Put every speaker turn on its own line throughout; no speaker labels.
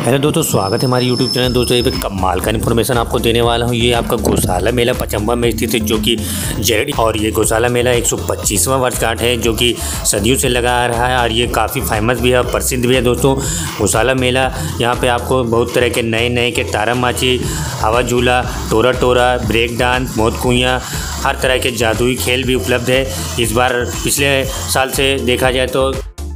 Hello दोस्तों, स्वागत है हमारे यूट्यूब चैनल। दोस्तों, ये पे कमाल का इन्फॉर्मेशन आपको देने वाला हूँ। ये आपका गौशाला मेला पचम्बा में स्थित है, जो कि जेरेडी, और ये गौशाला मेला 125वां वर्षगांठ है, जो कि सदियों से लगा आ रहा है और ये काफ़ी फेमस भी है और प्रसिद्ध भी है। दोस्तों, गौशाला मेला यहाँ पे आपको बहुत तरह के नए के तारामाची, हवा झूला, टोरा टोरा, ब्रेक डांस, मौत कुइयाँ, हर तरह के जादुई खेल भी उपलब्ध है। इस बार पिछले साल से देखा जाए तो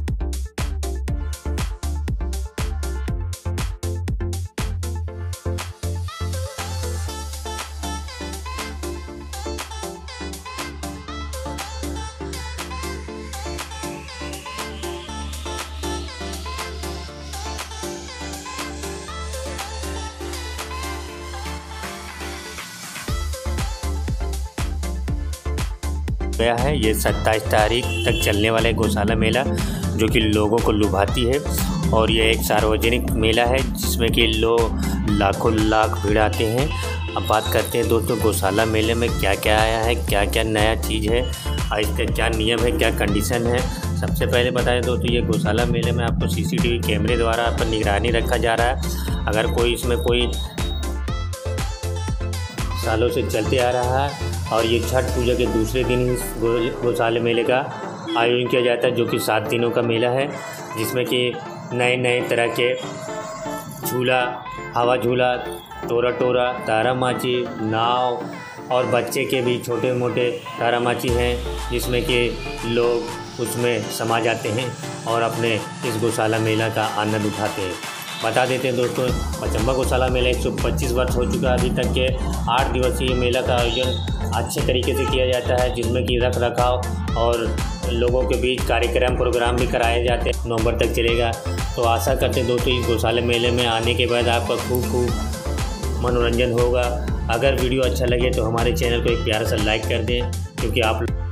गया है। ये 27 तारीख तक चलने वाला है गौशाला मेला, जो कि लोगों को लुभाती है। और ये एक सार्वजनिक मेला है जिसमें कि लोग लाखों लाख भीड़ आते हैं। अब बात करते हैं दोस्तों, गौशाला मेले में क्या क्या आया है, क्या क्या नया चीज़ है और इसका क्या नियम है, क्या कंडीशन है। सबसे पहले बताएं दोस्तों, ये गौशाला मेले में आपको CCTV कैमरे द्वारा पर निगरानी रखा जा रहा है। अगर कोई इसमें कोई सालों से चलते आ रहा है, और ये छठ पूजा के दूसरे दिन ही गौशाला मेले का आयोजन किया जाता है, जो कि 7 दिनों का मेला है, जिसमें कि नए तरह के झूला, हवा झूला, टोरा टोरा, तारामाची, नाव और बच्चे के भी छोटे मोटे तारामाची हैं, जिसमें कि लोग उसमें समा जाते हैं और अपने इस गौशाला मेला का आनंद उठाते हैं। बता देते हैं दोस्तों, पचम्बा गौशाला मेला 125 वर्ष हो चुका है। अभी तक के 8 दिवसीय मेला का आयोजन अच्छे तरीके से किया जाता है, जिसमें कि रख रखाव और लोगों के बीच प्रोग्राम भी कराए जाते हैं। नवंबर तक चलेगा। तो आशा करते हैं दोस्तों, इस गौशाला मेले में आने के बाद आपका खूब मनोरंजन होगा। अगर वीडियो अच्छा लगे तो हमारे चैनल को एक प्यारा सा लाइक कर दें, क्योंकि आप